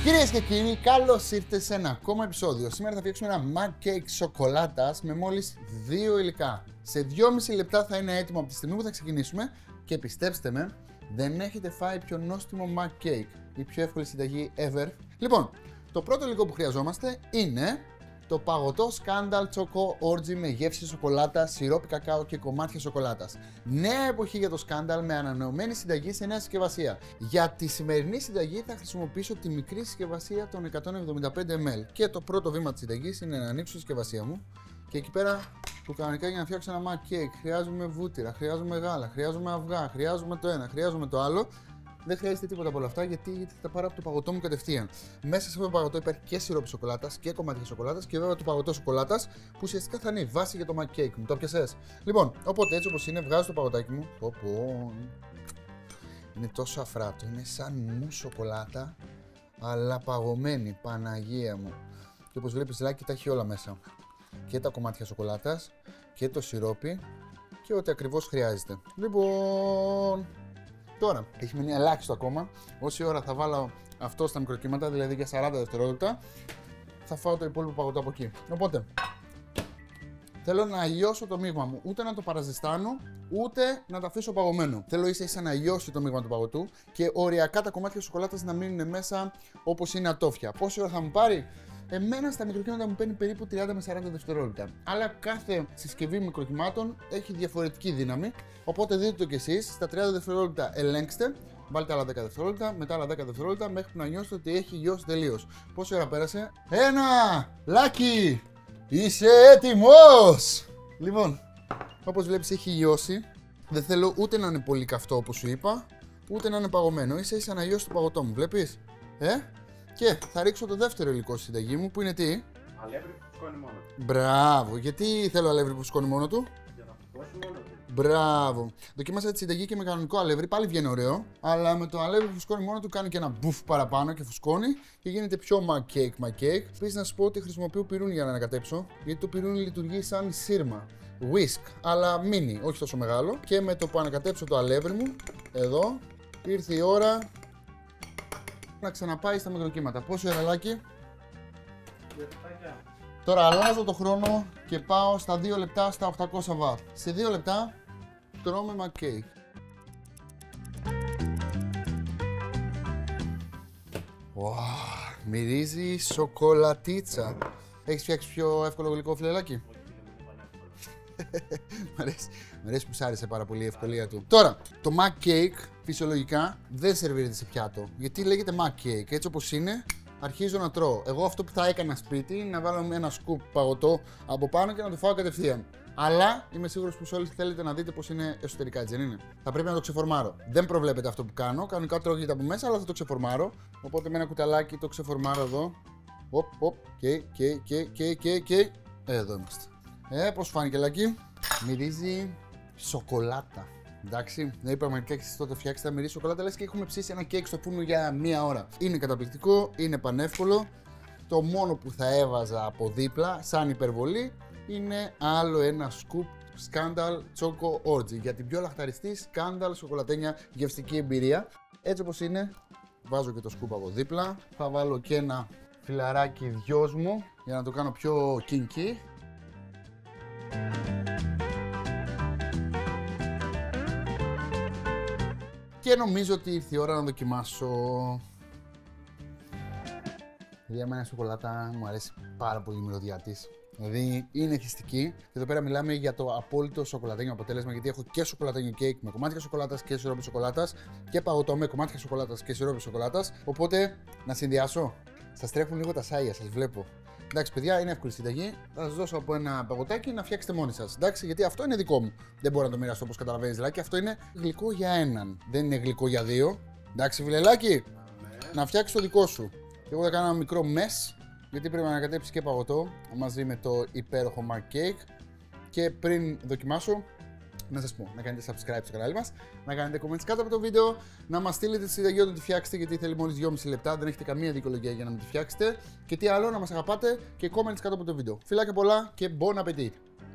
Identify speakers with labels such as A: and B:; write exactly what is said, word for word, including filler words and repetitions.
A: Κυρίες και κύριοι, καλώς ήρθατε σε ένα ακόμα επεισόδιο. Σήμερα θα φτιάξουμε ένα mug cake σοκολάτας με μόλις δύο υλικά. Σε δυόμιση λεπτά θα είναι έτοιμο από τη στιγμή που θα ξεκινήσουμε και πιστέψτε με, δεν έχετε φάει πιο νόστιμο mug cake, η πιο εύκολη συνταγή ever. Λοιπόν, το πρώτο υλικό που χρειαζόμαστε είναι το παγωτό Scandal Choco Orgy με γεύση σοκολάτα, σιρόπι κακάο και κομμάτια σοκολάτας. Νέα εποχή για το Scandal με ανανεωμένη συνταγή σε νέα συσκευασία. Για τη σημερινή συνταγή θα χρησιμοποιήσω τη μικρή συσκευασία των εκατόν εβδομήντα πέντε μιλιλίτρα. Και το πρώτο βήμα της συνταγής είναι να ανοίξω τη συσκευασία μου και εκεί πέρα που κανονικά για να φτιάξω ένα mug cake χρειάζομαι βούτυρα, χρειάζομαι γάλα, χρειάζομαι αυγά, χρειάζομαι το ένα, χρειάζομαι το άλλο. Δεν χρειάζεται τίποτα από όλα αυτά γιατί, γιατί θα τα πάρω από το παγωτό μου κατευθείαν. Μέσα σε αυτό το παγωτό υπάρχει και σιρόπι σοκολάτας και κομμάτια σοκολάτας και βέβαια το παγωτό σοκολάτας που ουσιαστικά θα είναι η βάση για το mug cake μου. Το πιασες. Λοιπόν, οπότε έτσι όπως είναι, βγάζω το παγωτάκι μου. Οπό. Είναι τόσο αφράτο. Είναι σαν μου σοκολάτα, αλλά παγωμένη. Παναγία μου. Και όπως βλέπεις, Λάκη τα έχει όλα μέσα. Και τα κομμάτια σοκολάτας και το σιρόπι και ό,τι ακριβώς χρειάζεται. Λοιπόν. Τώρα, έχει μείνει ελάχιστο ακόμα. Όση ώρα θα βάλω αυτό στα μικροκύματα, δηλαδή για σαράντα δευτερόλεπτα, θα φάω το υπόλοιπο παγωτό από εκεί. Οπότε, θέλω να λιώσω το μείγμα μου. Ούτε να το παραζεστάνω, ούτε να το αφήσω παγωμένο. Θέλω ίσα ίσα να λιώσει το μείγμα του παγωτού και οριακά τα κομμάτια σοκολάτας να μείνουν μέσα όπως είναι ατόφια. Πόση ώρα θα μου πάρει? Εμένα στα μικροκύματα μου παίρνει περίπου τριάντα με σαράντα δευτερόλεπτα. Αλλά κάθε συσκευή μικροκυμάτων έχει διαφορετική δύναμη. Οπότε δείτε το κι εσείς. Στα τριάντα δευτερόλεπτα ελέγξτε. Βάλτε άλλα δέκα δευτερόλεπτα, μετά άλλα δέκα δευτερόλεπτα μέχρι που να νιώσετε ότι έχει λιώσει τελείως. Πόση ώρα πέρασε? Ένα! Λάκη! Είσαι έτοιμος! Λοιπόν, όπως βλέπεις έχει λιώσει. Δεν θέλω ούτε να είναι πολύ καυτό όπως σου είπα, ούτε να είναι παγωμένο. Ίσα ίσα να λιώσει το παγωτό μου. Βλέπεις? Ε? Και θα ρίξω το δεύτερο υλικό στη συνταγή μου που είναι τι?
B: Αλεύρι που φουσκώνει μόνο του.
A: Μπράβο. Γιατί θέλω αλεύρι που φουσκώνει μόνο του?
B: Για να φουσκώσει μόνο του.
A: Μπράβο. Δοκίμασα τη συνταγή και με κανονικό αλεύρι, πάλι βγαίνει ωραίο. Αλλά με το αλεύρι που φουσκώνει μόνο του κάνει και ένα μπουφ παραπάνω και φουσκώνει και γίνεται πιο mug cake, mug cake. Επίσης να σου πω ότι χρησιμοποιώ πυρούνι για να ανακατέψω, γιατί το πυρούνι λειτουργεί σαν σύρμα. Whisk, αλλά mini, όχι τόσο μεγάλο. Και με το που ανακατέψω το αλεύρι μου, εδώ, ήρθε η ώρα να ξαναπάει στα μικροκύματα. Πόση ώρα, Λάκη? Τώρα αλλάζω το χρόνο και πάω στα δύο λεπτά στα οκτακόσια βατ. Σε δύο λεπτά τρώμε mug cake. Wow, μυρίζει σοκολατίτσα. Έχεις φτιάξει πιο εύκολο γλυκό, φιλελάκι? Μ' αρέσει, μ' αρέσει που σ' άρεσε πάρα πολύ η ευκολία του. Τώρα, το mug cake φυσιολογικά δεν σερβίρεται σε πιάτο. Γιατί λέγεται mug cake. Έτσι όπως είναι, αρχίζω να τρώω. Εγώ αυτό που θα έκανα σπίτι είναι να βάλω ένα σκουπ παγωτό από πάνω και να το φάω κατευθείαν. Αλλά είμαι σίγουρος πως όλοι θέλετε να δείτε πως είναι εσωτερικά, έτσι δεν είναι? Θα πρέπει να το ξεφορμάρω. Δεν προβλέπετε αυτό που κάνω. Κανονικά τρώγεται από μέσα, αλλά θα το ξεφορμάρω. Οπότε με ένα κουταλάκι το ξεφορμάρω εδώ. Οπ, οπ, και, και, και, και, και, και. Εδώ είμαστε. Ε, πώς φάνηκε, Λάκη? Μυρίζει σοκολάτα. Εντάξει, δεν είπα μερικά και εσείς τότε φτιάξετε να μυρίζει σοκολάτα, λες και έχουμε ψήσει ένα κέικ στο φούρνο για μία ώρα. Είναι καταπληκτικό, είναι πανεύκολο. Το μόνο που θα έβαζα από δίπλα, σαν υπερβολή, είναι άλλο ένα σκουπ Scandal Choco Orgy για την πιο λαχταριστή Scandal σοκολατένια γευστική εμπειρία. Έτσι όπως είναι, βάζω και το σκουπ από δίπλα. Θα βάλω και ένα φιλαράκι δυος μου για να το κάνω πιο kinky. Και νομίζω ότι ήρθε η ώρα να δοκιμάσω. Για μένα η σοκολάτα μου αρέσει πάρα πολύ η μυρωδιά της. Δηλαδή είναι χυστική. Και εδώ πέρα μιλάμε για το απόλυτο σοκολατένιο αποτέλεσμα. Γιατί έχω και σοκολατένιο κέικ με κομμάτια σοκολάτας και σιρόπι σοκολάτας. Και παγωτό με κομμάτια σοκολάτας και σιρόπι σοκολάτας. Οπότε να συνδυάσω. Σας τρέχουν λίγο τα σάγια, σας βλέπω. Εντάξει, παιδιά, είναι εύκολη συνταγή. Θα σας δώσω από ένα παγωτάκι να φτιάξετε μόνοι σας. Εντάξει, γιατί αυτό είναι δικό μου. Δεν μπορώ να το μοιραστώ όπως καταλαβαίνεις, Λάκη. Αυτό είναι γλυκό για έναν. Δεν είναι γλυκό για δύο. Εντάξει, φιλελάκι. Να φτιάξεις το δικό σου. Και εγώ θα κάνω ένα μικρό μες. Γιατί πρέπει να ανακατέψεις και παγωτό μαζί με το υπέροχο mug cake. Και πριν δοκιμάσω, να σας πω, να κάνετε subscribe στο κανάλι μας, να κάνετε comments κάτω από το βίντεο, να μας στείλετε τη συνταγή όταν τη φτιάξετε, γιατί θέλει μόλις δυόμιση λεπτά, δεν έχετε καμία δικαιολογία για να μην τη φτιάξετε. Και τι άλλο, να μας αγαπάτε και comments κάτω από το βίντεο. Φιλάκια πολλά και bon appétit!